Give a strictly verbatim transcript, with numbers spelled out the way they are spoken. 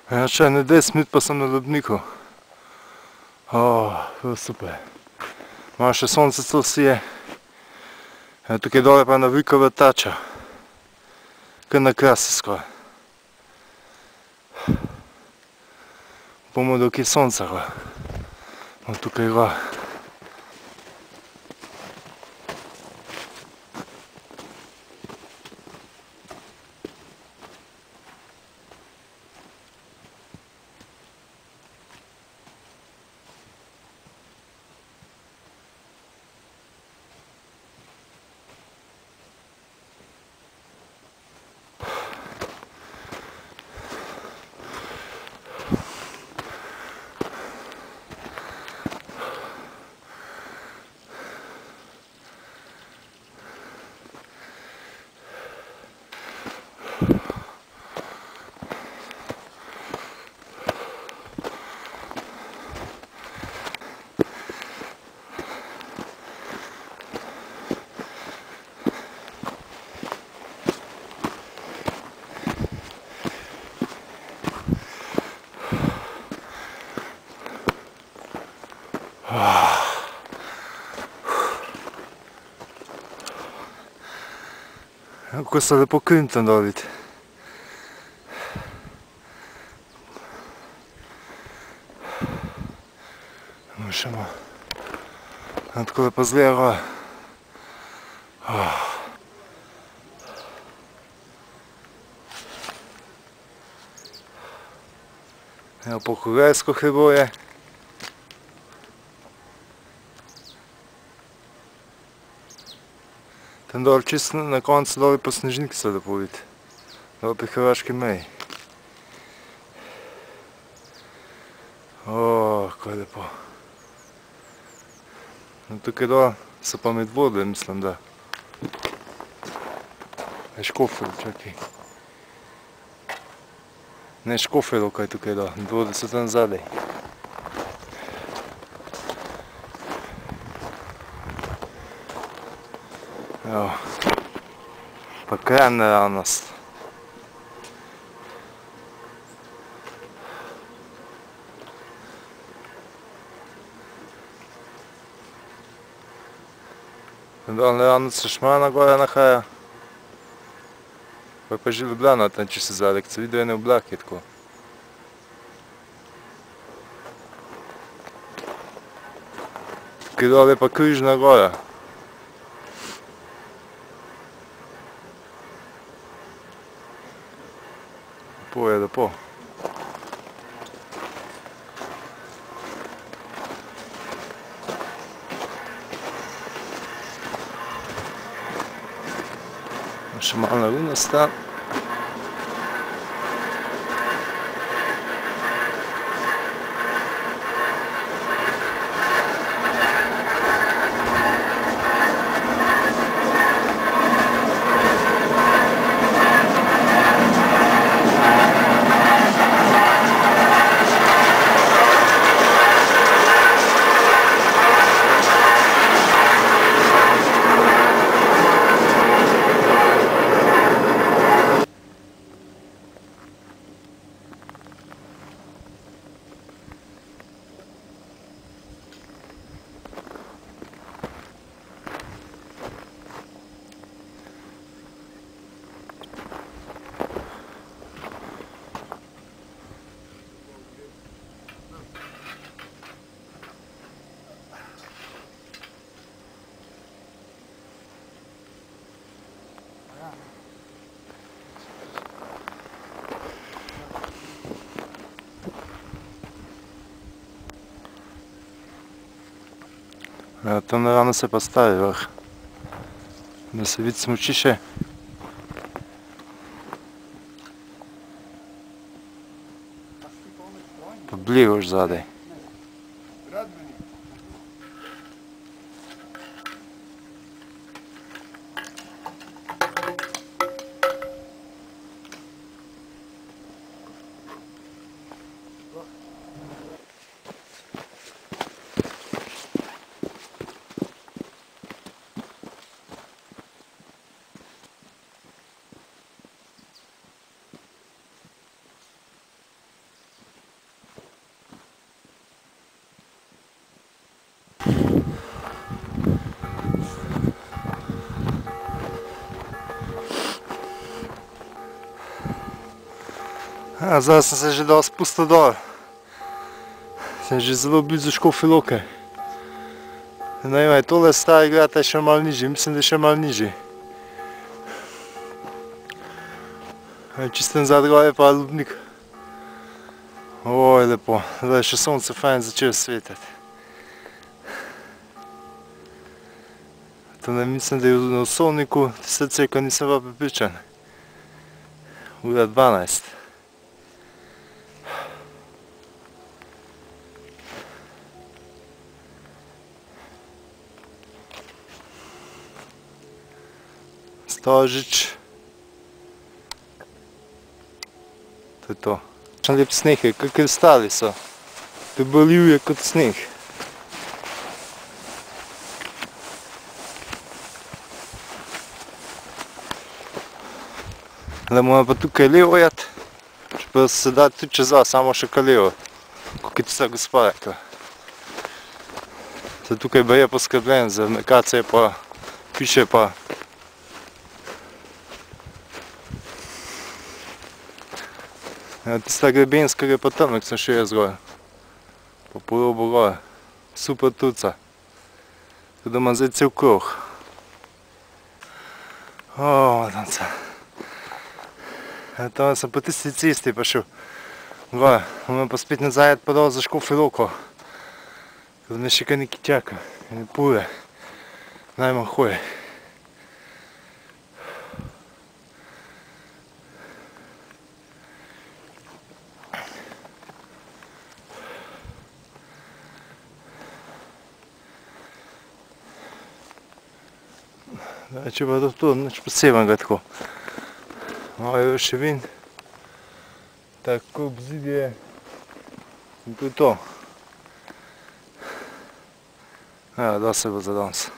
Ja, še ne deset minut pa sem na Lubniku. Oh, super. Malo še sonce to sije. Tukaj dole pa Navikova tača. Kar na krasi skoraj. Bomo do kje sonca gor. No, tukaj gor. Kako se lepo krim tam dol vidi. No, še malo. Tako lepo izgleda gor. Evo Polhograjsko hribovje. Tam dol čisto na koncu dol pa snežnik se lepo vidi. Dol pri hrvaški meji. O, kako je lepo. No, tukaj dol so pa medvode, mislim, da. Je Škofel, čakaj. Ne, Škofel, kaj je tukaj dol. Medvode so tam zadaj. Evo. Pa krajna naravnost. Dol naravnost se Šmarna gora nahaja. Pa je pa že Ljubljana tam čisto zadaj, ko se vidijo ene oblake tako. Tukaj dol je pa Križna gora. Lepo je, lepo. Še malo na runo stran. Ja, tam naravno se pa stavi vrh, da se vidi smučišče. Pa bližje zadaj. Ja, zdaj sem se že dosti spustil dol. Sem že zelo blizu Škofje Loke. Ne vem, je tole stari grad, je še malo nižji, mislim, da je še malo nižji. Čisto nazad gor je pa Lubnik. Oj, lepo, zdaj je še sonce fajn začelo svetiti. Tole mislim, da je na Osovniku, tiste cerkve nisem pa prepričan. Ura dvanajst. Stožič. To je to. Še lep sneh je, kakor ostali so. Deboljiv je kot sneh. Zdaj moramo pa tukaj levo jeti. Čeprav se da tudi čez vas, samo še ka levo. Kako je tista gospa rekla. Zdaj tukaj pa je poskrbljen, za mekace pa piše pa. Ja, tista grebenska gre pa tam, nek sem še jaz gor. Pa po robu gor. Super tuca. Tako da imam zdaj cel kruh. O, danca. Ja, tam sem po tisti cesti pa šel gor. Moram pa spet nazaj pa dol za Škofjo Loko. Tako da me še kar nekaj čaka. Ene pol ure. Najmanj hoje. Če pa to to, nič posebnega tako. Malo je še vin. Tako obzidje. In to je to. Ja, dosti bo za danes.